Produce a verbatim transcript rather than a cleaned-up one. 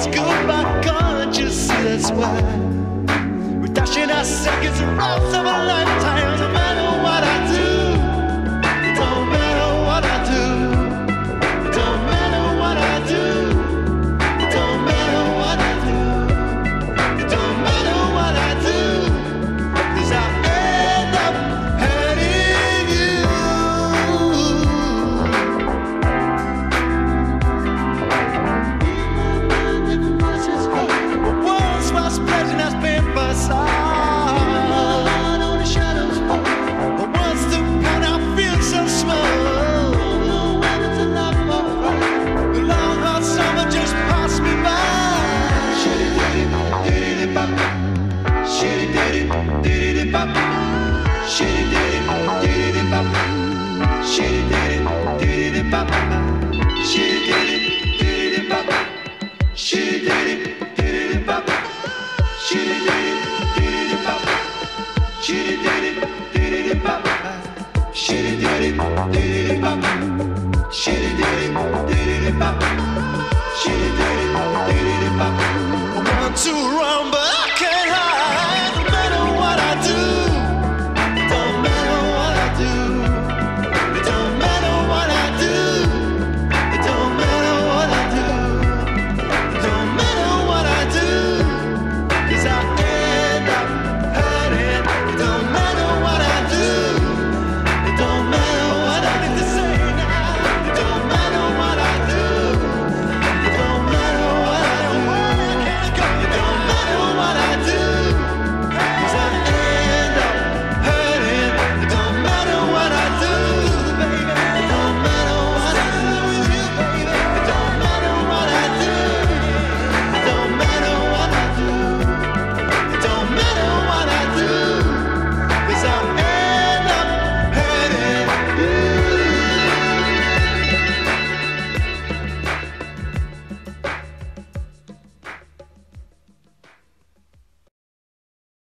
good, my God, you see that's why we're dashing our seconds and rounds of a lifetime. No matter what I do, it don't matter what I do. It don't matter what I do. It don't matter what I do. It don't matter what I do. 'Cause I end up hurting you. Once my pleasure has been facade. But once the point I feel so small. The long hot summer just passed me by. Shitty-ditty-ditty-bop. Shitty-ditty-ditty-bop. Shitty-ditty-ditty-bop. Shitty-ditty-ditty-bop. Shitty-ditty-ditty-bop. Shitty-ditty-ditty-bop. Shitty-ditty-ditty-bop. Shitty-ditty-ditty-bop. Shitty-ditty-ditty-bop. Shitty-ditty-ditty-bop. Shitty-ditty-ditty-bop. One, two, rumble.